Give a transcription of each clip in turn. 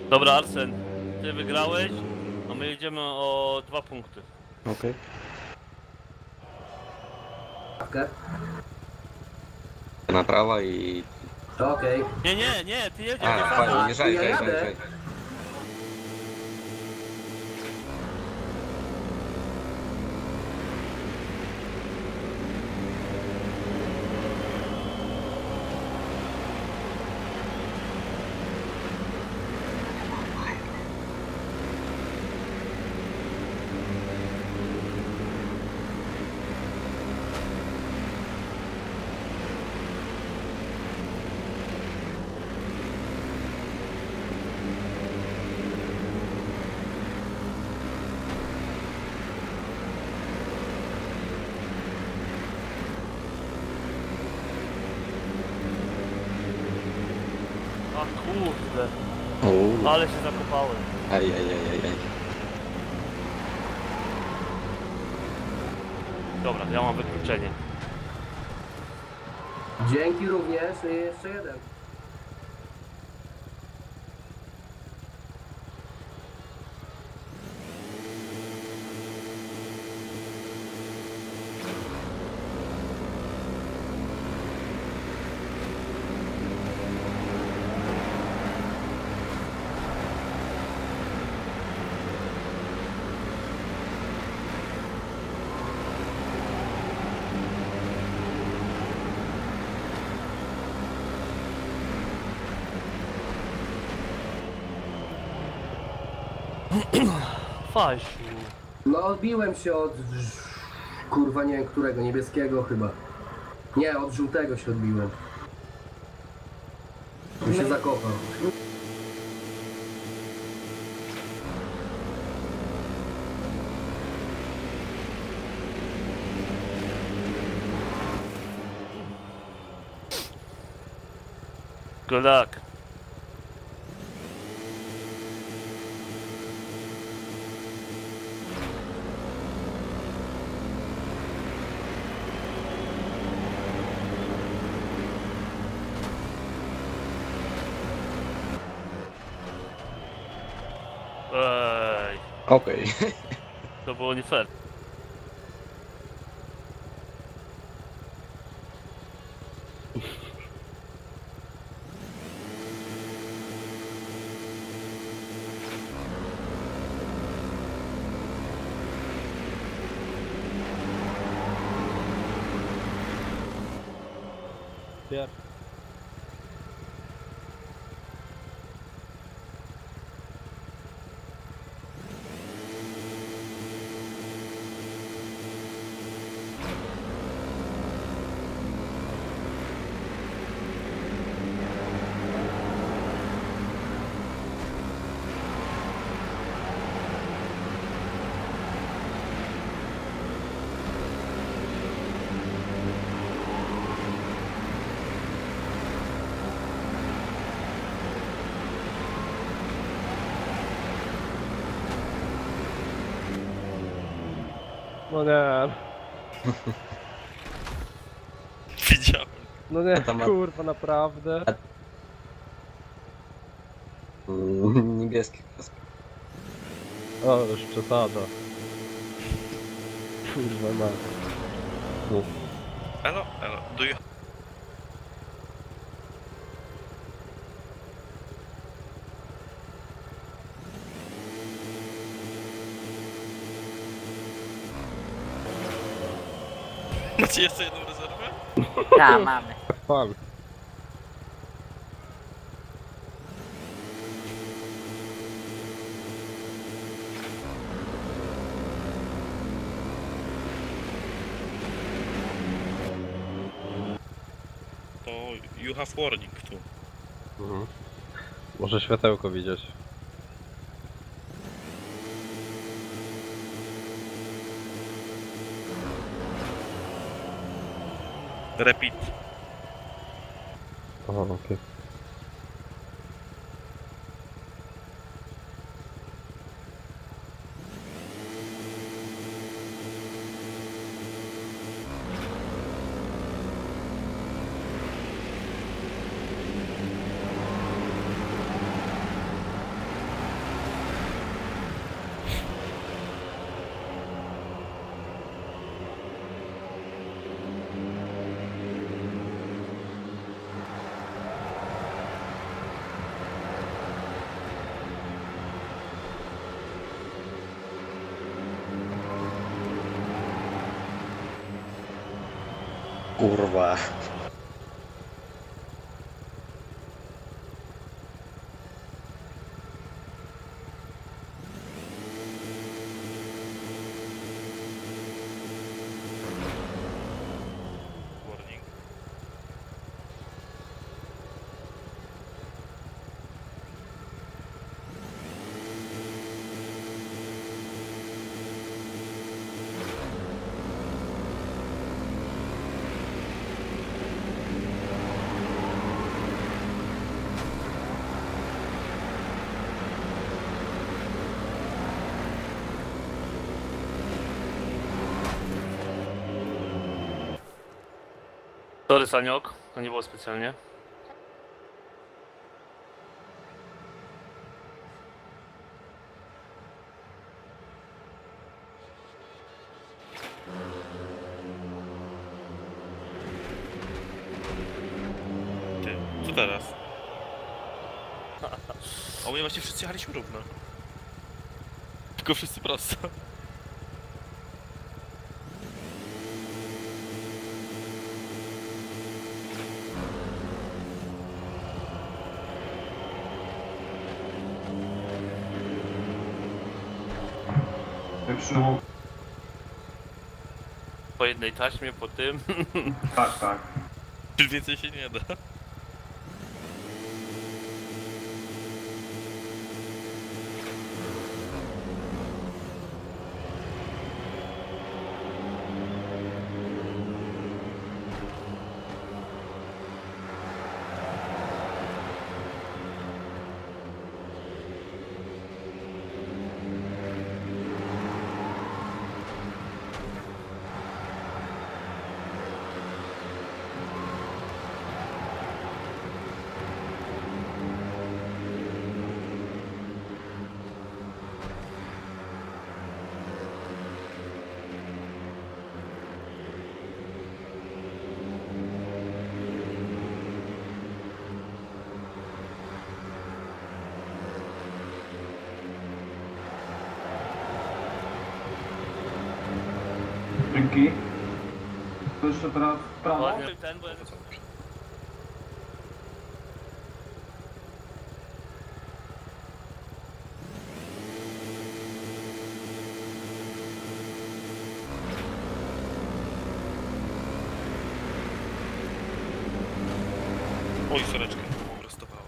Dobra, Arsen, ty wygrałeś, a my jedziemy o 2 punkty. Okej. Okay. Na prawo i... Okej. Nie, ty jedziesz, A, nie fajnie, samo. jeżdżaj, ja jeżdżaj, jadę. jeżdżaj. A kurde, Uuu. ale się zakopałem. Aj. Dobra, ja mam wykluczenie. Dzięki również i jeszcze jeden. Fasiu. No odbiłem się od... Kurwa nie wiem którego, niebieskiego chyba. Nie, od żółtego się odbiłem. Tu się zakopał. Good luck. Ej, Okej. to było nie fair. No nie, Widziałem. no nie, To ma- kurwa, naprawdę. Niebieski kask. O, już przesada. Kurwa, ma. No. Hello, do you... Macie jeszcze jedną rezerwę? Tak, mamy. Fal. To you have warning tu. Mhm. Może światełko widzieć. Repeat. Aha, okej. Kurwa. Warning. Sorry, Saniok, to nie było specjalnie. Ty, co teraz? A u mnie właśnie wszyscy jechaliśmy równo. Tylko wszyscy prosto. Wyprzół. Po jednej taśmie, po tym. Tak, tak. Już więcej się nie da. Dzięki. To jeszcze teraz w prawo. Ładnie ten, bo ja... Oj, soreczkę, prostowało.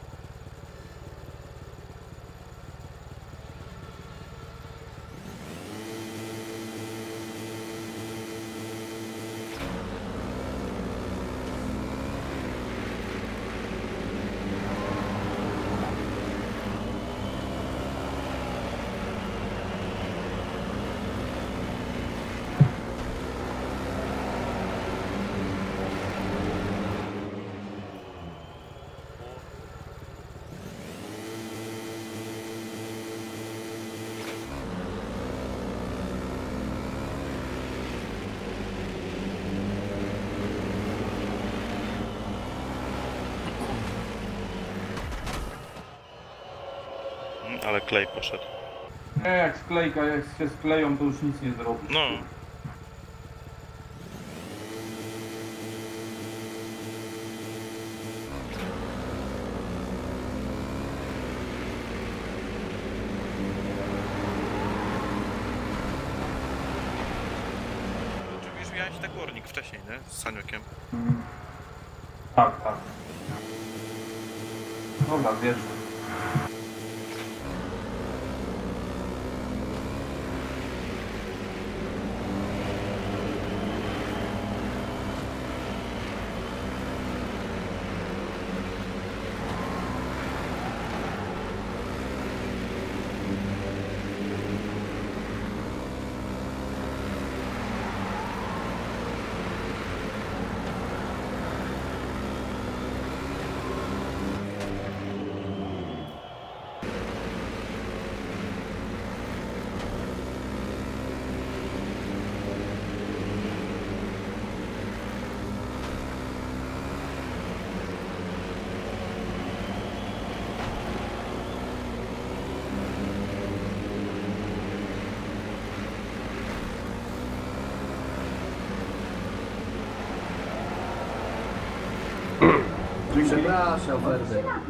Ale klej poszedł. Nie, jak sklejka, jak się skleją, to już nic nie zrobisz. No. Czy już miałeś tak warning wcześniej, nie? Z Saniokiem. Tak, tak. Dobra, wierzę. Przepraszam, Ferdek.